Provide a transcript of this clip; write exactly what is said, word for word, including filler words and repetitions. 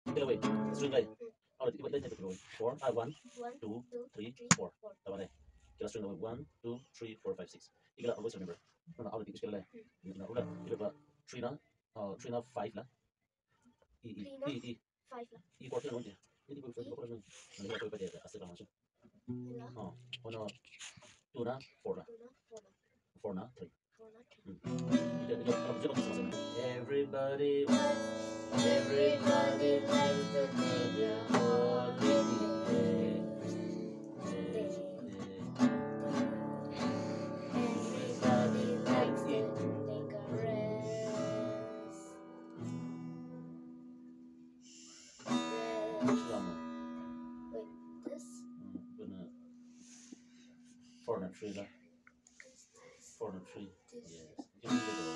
Take away. String guy. Oh, iba iba take away. Four. Ah, one, two, three, four. Tama na. Kila string away. One, two, three, four, five, six. Ikala always remember. No, no, already kila na. Na ulat. Iba ba three na? Oh, three na five la. I i i i. I four kila naman. Hindi ko first ko lang. Nalila ko pa dito. Asa lang siya. Oh, ono two na four na. Four na three. Everybody, everybody likes to make a holiday. Everybody likes to take a rest. Lama. Wait, this? Gonna four and three lah. Four and three. Yes. Give me the door.